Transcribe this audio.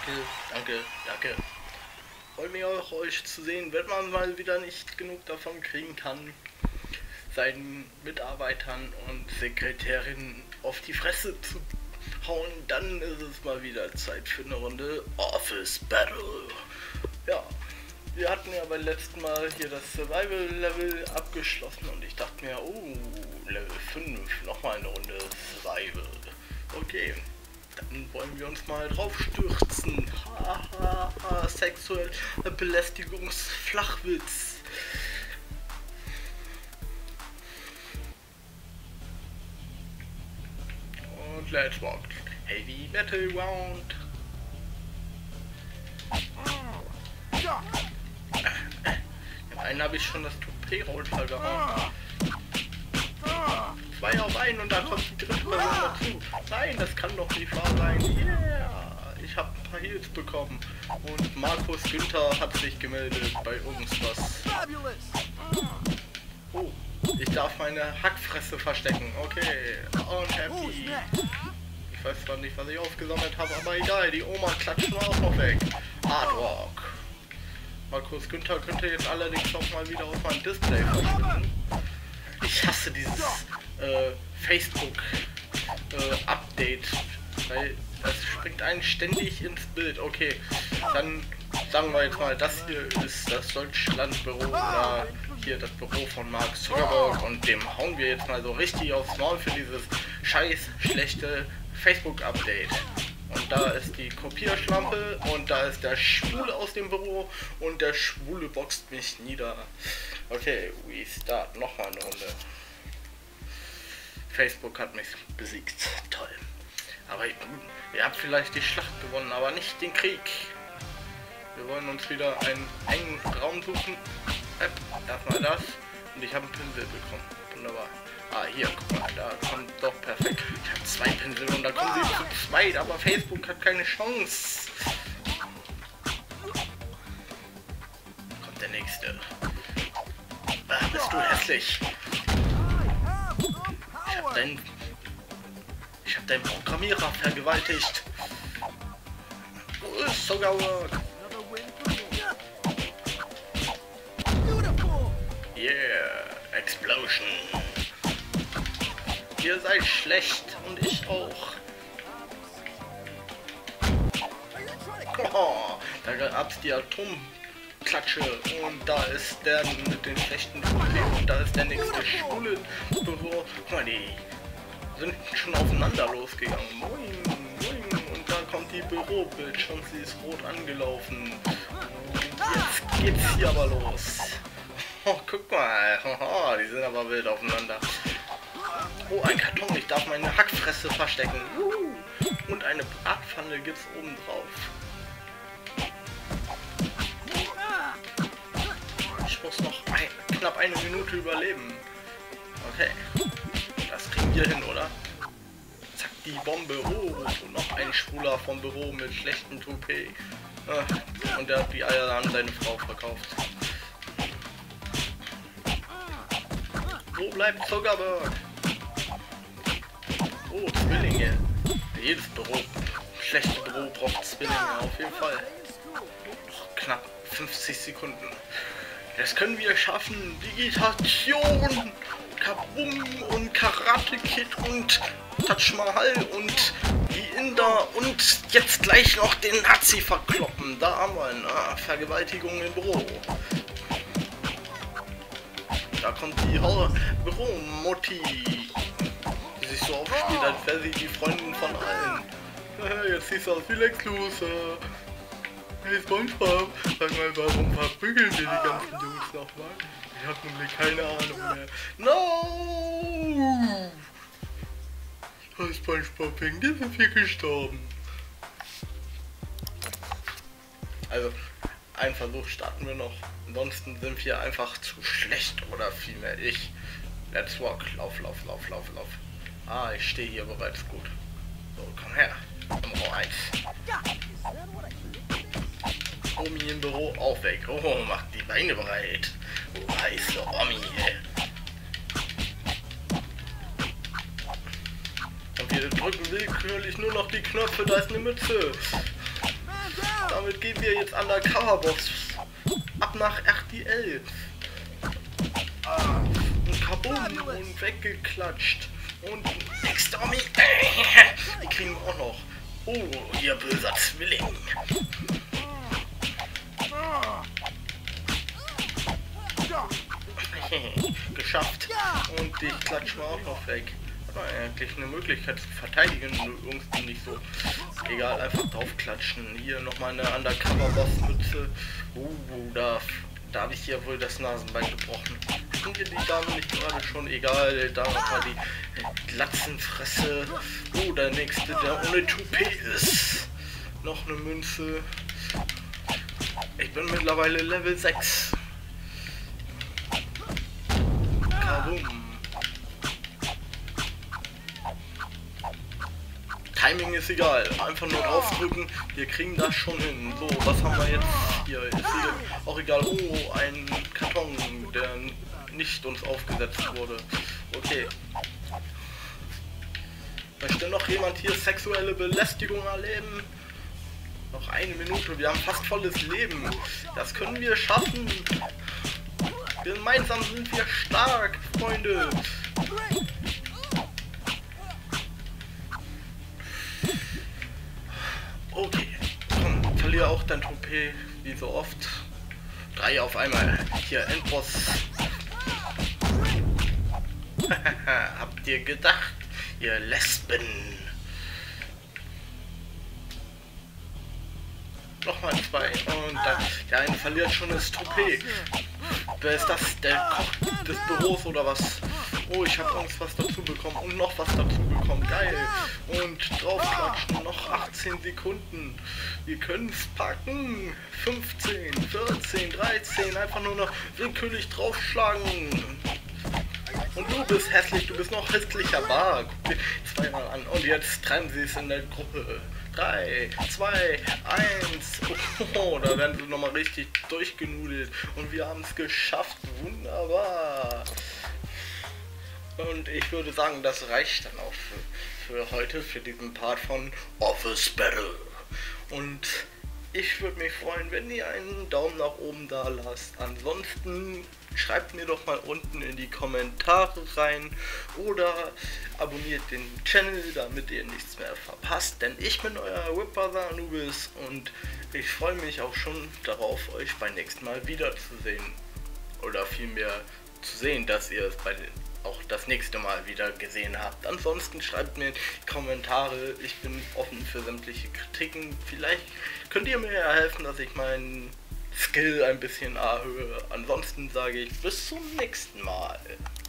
Danke. Freut mich auch, euch zu sehen, wenn man mal wieder nicht genug davon kriegen kann, seinen Mitarbeitern und Sekretärinnen auf die Fresse zu hauen, dann ist es mal wieder Zeit für eine Runde Office Battle. Ja, wir hatten ja beim letzten Mal hier das Survival Level abgeschlossen und ich dachte mir, oh, Level 5, nochmal eine Runde Survival. Okay, dann wollen wir uns mal drauf stürzen. Hahaha, sexuell Belästigungsflachwitz. Und let's walk. Heavy Metal Round. Einen habe ich schon das Toupet runtergehauen. 2 auf 1 und da kommt die dritte Person dazu. Nein, das kann doch nicht wahr sein. Yeah, ich habe ein paar Heals bekommen. Und Markus Günther hat sich gemeldet bei uns was. Oh, ich darf meine Hackfresse verstecken. Okay, und happy. Ich weiß zwar nicht, was ich aufgesammelt habe, aber egal, die Oma klatscht mir auch noch weg. Hardrock. Markus Günther könnte jetzt allerdings auch mal wieder auf mein Display verschwinden. Ich hasse dieses Facebook-Update, weil das springt einen ständig ins Bild. Okay, dann sagen wir jetzt mal, das hier ist das Deutschlandbüro oder hier das Büro von Mark Zuckerberg und dem hauen wir jetzt mal so richtig aufs Maul für dieses scheiß schlechte Facebook-Update. Und da ist die Kopierschlampe und da ist der Schwule aus dem Büro und der Schwule boxt mich nieder. Okay, we start. Nochmal eine Runde. Facebook hat mich besiegt. Toll. Aber ihr habt vielleicht die Schlacht gewonnen, aber nicht den Krieg. Wir wollen uns wieder einen engen Raum suchen. Erstmal das. Und ich habe einen Pinsel bekommen. Wunderbar. Ah, hier, guck mal, da kommt doch perfekt. Ich habe 2 Pinsel und da kommen sie zu zweit, aber Facebook hat keine Chance. Kommt der nächste. Ah, bist du hässlich. Ich hab deinen Programmierer vergewaltigt. Wo ist Zuckerberg? Yeah, Explosion. Ihr seid schlecht und ich auch. Oh, da gab's die Atomklatsche und da ist der mit den schlechten Problemen und da ist der nächste schwule Büro. Guck mal, die sind schon aufeinander losgegangen. Moin, moin. Und da kommt die Bürobild und sie ist rot angelaufen. Und jetzt geht's hier aber los. Oh, guck mal, oh, die sind aber wild aufeinander. Oh, ein Karton, ich darf meine Hackfresse verstecken. Und eine Bratpfanne gibt's oben drauf. Ich muss noch knapp eine Minute überleben. Okay, das kriegen wir hin, oder? Zack, die Bombe. Oh, und noch ein Schwuler vom Büro mit schlechtem Toupet. Und der hat die Eier an seine Frau verkauft. Wo bleibt Zuckerberg? Oh, Zwillinge. Jedes Büro, schlechte Büro braucht Zwillinge, auf jeden Fall. Knapp 50 Sekunden. Das können wir schaffen. Digitation, Kabum und Karate Kid und Taj Mahal und die Inder und jetzt gleich noch den Nazi verkloppen. Da haben wir eine Vergewaltigung im Büro. Da kommt die Büromutti, die sich so aufspielt, als wäre sie die Freundin von allen. Jetzt siehst du aus wie Lex Luthor. Hey SpongeBob, sag mal, warum verprügeln wir die ganzen Jungs nochmal? Ich hab nämlich keine Ahnung mehr. No! Oh, SpongeBob, wegen dir sind wir gestorben. Also, einen Versuch starten wir noch. Ansonsten sind wir einfach zu schlecht oder vielmehr ich. Let's walk. Lauf. Ah, ich stehe hier bereits gut. So, komm her. Nummer 1. Omi im Büro auch weg. Oh, macht die Beine breit. Oh, heiße Omi. Und wir drücken willkürlich nur noch die Knöpfe. Da ist eine Mütze. damit gehen wir jetzt Undercover-Boss. Ab nach RTL. Und kabum und weggeklatscht. Und Extermin. Die kriegen wir auch noch. Oh, ihr böser Zwilling. Geschafft. Und die klatschen wir auch noch weg. Hat man eigentlich eine Möglichkeit zu verteidigen, nur irgendwie nicht so. Egal, einfach draufklatschen. Hier nochmal eine Undercover-Boss-Mütze. Da habe ich hier wohl das Nasenbein gebrochen. Sind hier die Dame nicht gerade schon? Egal, da nochmal die Glatzenfresse. Oh, der nächste, der ohne Toupet ist. Noch eine Münze. Ich bin mittlerweile Level 6. Kabum. Timing ist egal, einfach nur draufdrücken, wir kriegen das schon hin. So, was haben wir jetzt hier? Ist hier auch egal. Oh, ein Karton, der nicht uns aufgesetzt wurde. Okay. Möchte noch jemand hier sexuelle Belästigung erleben? Noch eine Minute, wir haben fast volles Leben. Das können wir schaffen. Gemeinsam sind wir stark, Freunde. Okay, komm, verliere auch dein Toupet, wie so oft. 3 auf einmal. Hier, Endboss. Habt ihr gedacht, ihr Lesben? Nochmal 2 und dann, der eine verliert schon das Toupet. Wer ist das? Der Koch des Büros oder was? Oh, ich habe Angst, was dazu bekommen und noch was dazu bekommen. Geil. Und draufklatschen. Noch 18 Sekunden. Wir können es packen. 15, 14, 13. Einfach nur noch willkürlich draufschlagen. Und du bist hässlich. Du bist noch hässlicher. Guck dir zweimal an. Und jetzt treiben sie es in der Gruppe. 3, 2, 1. Oh, da werden sie nochmal richtig durchgenudelt. Und wir haben es geschafft. Wunderbar. Und ich würde sagen, das reicht dann auch für heute, für diesen Part von Office Battle. Und ich würde mich freuen, wenn ihr einen Daumen nach oben da lasst. Ansonsten schreibt mir doch mal unten in die Kommentare rein oder abonniert den Channel, damit ihr nichts mehr verpasst. Denn ich bin euer Whipbrother Anubis und ich freue mich auch schon darauf, euch beim nächsten Mal wiederzusehen. Oder vielmehr zu sehen, dass ihr es auch das nächste Mal wieder gesehen habt. Ansonsten schreibt mir in die Kommentare, ich bin offen für sämtliche Kritiken. Vielleicht könnt ihr mir ja helfen, dass ich meinen Skill ein bisschen erhöhe. Ansonsten sage ich bis zum nächsten Mal.